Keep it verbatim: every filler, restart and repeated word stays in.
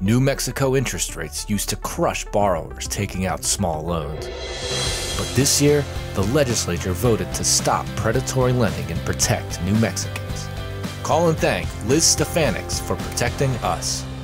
New Mexico interest rates used to crush borrowers taking out small loans. But this year, the legislature voted to stop predatory lending and protect New Mexicans. Call and thank Liz Stefanics for protecting us.